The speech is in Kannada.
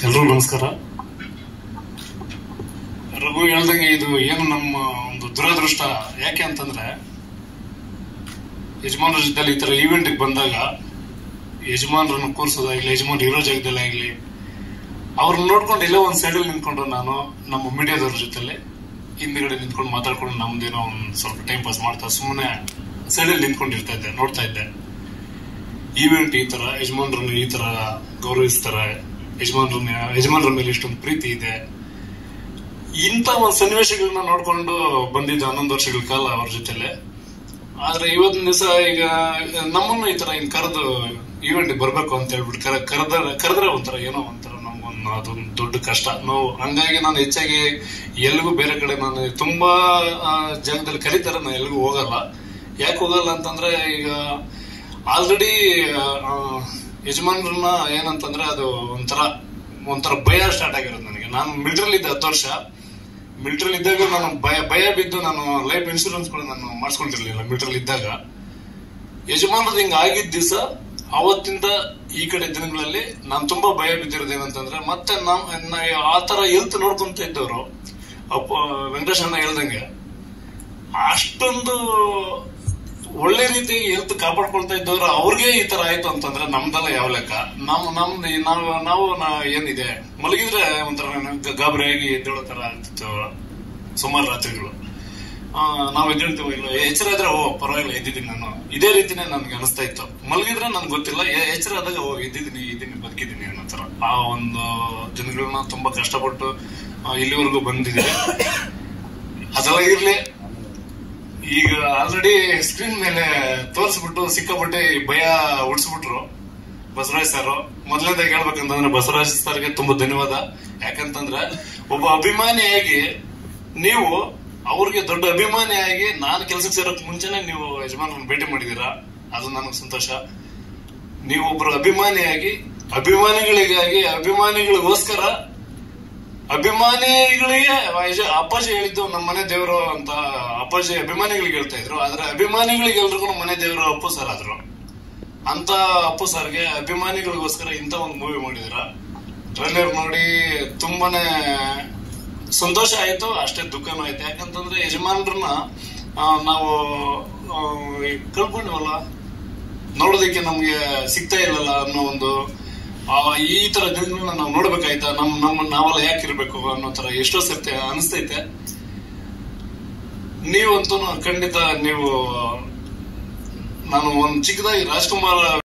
ಎಲ್ರಿಗೂ ನಮಸ್ಕಾರ. ರಘು ಹೇಳ್ದಂಗೆ ಇದು ಏನು ನಮ್ಮ ಒಂದು ದುರದೃಷ್ಟ. ಯಾಕೆ ಅಂತಂದ್ರೆ ಯಜಮಾನರ ಜೊತೆಲಿ ಈ ತರ ಈವೆಂಟ್ ಬಂದಾಗ ಯಜಮಾನರನ್ನು ಕೂರಿಸೋದಾಗ್ಲಿ, ಯಜಮಾನ್ ಇರೋ ಜಾಗದಲ್ಲಾಗ್ಲಿ, ಅವ್ರನ್ನ ನೋಡ್ಕೊಂಡು ಎಲ್ಲೋ ಒಂದ್ ಸೈಡಲ್ಲಿ ನಿಂತ್ಕೊಂಡು ನಾನು ನಮ್ಮ ಮೀಡಿಯಾದವ್ರ ಜೊತೆಲಿ ಹಿಂದ್ಗಡೆ ನಿಂತ್ಕೊಂಡು ಮಾತಾಡ್ಕೊಂಡು ನಮ್ದೇನೋ ಒಂದ್ ಸ್ವಲ್ಪ ಟೈಮ್ ಪಾಸ್ ಮಾಡ್ತಾ ಸುಮ್ಮನೆ ಸೈಡಲ್ಲಿ ನಿಂತ್ಕೊಂಡಿರ್ತಾ ಇದ್ದೆ, ನೋಡ್ತಾ ಇದ್ದೆ. ಈವೆಂಟ್ ಈ ತರ ಯಜಮಾನರನ್ನು ಈ ತರ ಗೌರವಿಸ್ತಾರೆ, ಯಜಮಾನರ ಮೇಲೆ ಇಷ್ಟೊಂದು ಪ್ರೀತಿ ಇದೆ. ಇಂಥ ಒಂದು ಸನ್ನಿವೇಶಗಳನ್ನ ನೋಡ್ಕೊಂಡು ಬಂದಿದ್ದ 11 ವರ್ಷಗಳ ಕಾಲ ಅವ್ರ ಜೊತೆಲೆ. ಆದ್ರೆ ಇವತ್ತಿನ ದಿವಸ ಈಗ ನಮ್ಮನ್ನು ಈ ತರ ಕರೆದು ಈವೆಂಟ್ ಬರ್ಬೇಕು ಅಂತ ಹೇಳ್ಬಿಟ್ಟು ಕರೆದ್ರೆ ಒಂಥರ ಏನೋ ಒಂಥರ ನಮ್ಗೊಂದು ಅದೊಂದು ದೊಡ್ಡ ಕಷ್ಟ ನೋವು. ಹಂಗಾಗಿ ನಾನು ಹೆಚ್ಚಾಗಿ ಎಲ್ಲಿಗೂ ಬೇರೆ ಕಡೆ ನಾನು ತುಂಬಾ ಜಾಗದಲ್ಲಿ ಕರೀತಾರೆ, ನಾನು ಎಲ್ಲಿಗೂ ಹೋಗಲ್ಲ. ಯಾಕೆ ಹೋಗಲ್ಲ ಅಂತಂದ್ರೆ ಈಗ ಆಲ್ರೆಡಿ ಯಜಮಾನ್ರನ್ನ ಏನಂತಂದ್ರೆ ಅದು ಒಂಥರ ಭಯ ಸ್ಟಾರ್ಟ್ ಆಗಿರೋದು ನನಗೆ. ನಾನು ಮಿಲಿಟರಿಲಿ ಇದ್ದೆ 10 ವರ್ಷ. ಮಿಲಿಟರಿಲಿ ಇದ್ದಾಗ ನಾನು ಭಯ ಬಿದ್ದು ನಾನು ಲೈಫ್ ಇನ್ಶೂರೆನ್ಸ್ ಕೂಡ ನಾನು ಮಾಡಿಸ್ಕೊಂಡಿರ್ಲಿಲ್ಲ. ಮಿಲಿಟರಿಲಿ ಇದ್ದಾಗ ಯಜಮಾನ್ರದ್ದು ಹಿಂಗ ಆಗಿದ್ದ ದಿವಸ ಅವತ್ತಿಂದ ಈ ಕಡೆ ದಿನಗಳಲ್ಲಿ ನಾನು ತುಂಬಾ ಭಯ ಬಿದ್ದಿರೋದು ಏನಂತಂದ್ರೆ, ಮತ್ತೆ ಆ ತರ ಹೆಲ್ತ್ ನೋಡ್ಕೊಂತ ಇದ್ದವರು ವೆಂಕಟೇಶ್ ಅಣ್ಣ ಹೇಳ್ದಂಗೆ ಅಷ್ಟೊಂದು ಒಳ್ಳೆ ರೀತಿಯಾಗಿ ಹೆಲ್ತ್ ಕಾಪಾಡ್ಕೊಳ್ತಾ ಇದ್ದವ್ರು ಅವ್ರಿಗೆ ಈ ತರ ಆಯ್ತು ಅಂತಂದ್ರೆ ನಮ್ದೆಲ್ಲ ಯಾವ ಲೆಕ್ಕ? ನಾವು ಏನಿದೆ ಮಲಗಿದ್ರೆ ಒಂಥರ ಗಾಬರಿಯಾಗಿ ಎದ್ದೇಳೋ ತರ ಆಗ್ತಿತ್ತು ಸುಮಾರು ರಾತ್ರಿಗಳು. ನಾವ್ ಎದ್ದೇಳ್ತೀವೋ ಇಲ್ಲ, ಎಚ್ಚರ ಆದ್ರೆ ಪರವಾಗಿಲ್ಲ ಎದ್ದಿದ್ದೀನಿ ನಾನು, ಇದೇ ರೀತಿನೇ ನನ್ಗೆ ಅನಿಸ್ತಾ ಇತ್ತು. ಮಲಗಿದ್ರೆ ನನ್ಗೆ ಗೊತ್ತಿಲ್ಲ, ಎಚ್ಚರ ಆದಾಗ ಇದ್ದೀನಿ ಬದುಕಿದ್ದೀನಿ ಅನ್ನೋ ತರ. ಆ ಒಂದು ದಿನಗಳನ್ನ ತುಂಬಾ ಕಷ್ಟಪಟ್ಟು ಇಲ್ಲಿವರೆಗೂ ಬಂದಿದೆ. ಅದೆಲ್ಲ ಇರ್ಲಿ, ಈಗ ಆಲ್ರೆಡಿ ಸ್ಕ್ರೀನ್ ಮೇಲೆ ತೋರಿಸ್ಬಿಟ್ಟು ಸಿಕ್ಕಾಪಟ್ಟೆ ಭಯ ಉಡ್ಸ್ಬಿಟ್ರು ಬಸವರಾಜ್ ಸರ್. ಮೊದಲನೇದಾಗಿ ಹೇಳ್ಬೇಕಂತಂದ್ರೆ ಬಸವರಾಜ್ ಸರ್ಗೆ ತುಂಬಾ ಧನ್ಯವಾದ. ಯಾಕಂತಂದ್ರೆ ಒಬ್ಬ ಅಭಿಮಾನಿಯಾಗಿ ನೀವು ಅವ್ರಿಗೆ ದೊಡ್ಡ ಅಭಿಮಾನಿಯಾಗಿ ನಾನು ಕೆಲ್ಸಕ್ಕೆ ಸೇರೋಕ್ ಮುಂಚೆನೆ ನೀವು ಯಜಮಾನರನ್ನ ಭೇಟಿ ಮಾಡಿದೀರಾ, ಅದು ನನಗೆ ಸಂತೋಷ. ನೀವೊಬ್ರು ಅಭಿಮಾನಿಯಾಗಿ ಅಭಿಮಾನಿಗಳಿಗೋಸ್ಕರ ಅಭಿಮಾನಿಗಳಿಗೆ ಅಪ್ಪಾಜಿ ಹೇಳಿದ್ದು ನಮ್ಮ ಮನೆ ದೇವರು ಅಂತ ಅಪ್ಪಾಜಿ ಅಭಿಮಾನಿಗಳಿಗೆ ಹೇಳ್ತಾ ಇದ್ರು. ಆದ್ರೆ ಅಭಿಮಾನಿಗಳಿಗೆ ಎಲ್ರಿಗೂ ಮನೆ ದೇವರು ಅಪ್ಪು ಸರ್ ಆದ್ರು. ಅಂತ ಅಪ್ಪು ಸರ್ಗೆ ಅಭಿಮಾನಿಗಳಿಗೋಸ್ಕರ ಇಂತ ಒಂದು ಮೂವಿ ಮಾಡಿದಿರ. ಟ್ರೈಲರ್ ನೋಡಿ ತುಂಬಾನೇ ಸಂತೋಷ ಆಯ್ತು, ಅಷ್ಟೇ ದುಃಖನೂ ಆಯ್ತು. ಯಾಕಂತಂದ್ರೆ ಯಜಮಾನ್ರನ್ನ ನಾವು ಕಳ್ಕೊಂಡಿವಲ್ಲ, ನೋಡೋದಕ್ಕೆ ನಮ್ಗೆ ಸಿಗ್ತಾ ಇಲ್ಲಲ್ಲ ಅನ್ನೋ ಒಂದು ಈ ತರ ದಿನಗಳನ್ನ ನಾವು ನೋಡ್ಬೇಕಾಯ್ತಾ, ನಾವೆಲ್ಲ ಯಾಕಿರ್ಬೇಕು ಅನ್ನೋ ತರ ಎಷ್ಟೋ ಸರ್ತಿ ಅನಿಸ್ತೈತೆ. ನೀವಂತೂ ಖಂಡಿತ ನಾನು ಒಂದು ಚಿಕ್ಕದಾಗಿ ರಾಜ್ಕುಮಾರ್